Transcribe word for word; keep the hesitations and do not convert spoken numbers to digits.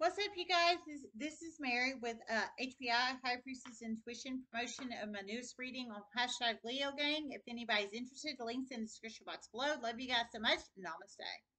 What's up, you guys? This, this is Mary with uh, H P I, High Priestess Intuition, promotion of my newest reading on hashtag Leo Gang. If anybody's interested, the link's in the description box below. Love you guys so much. Namaste.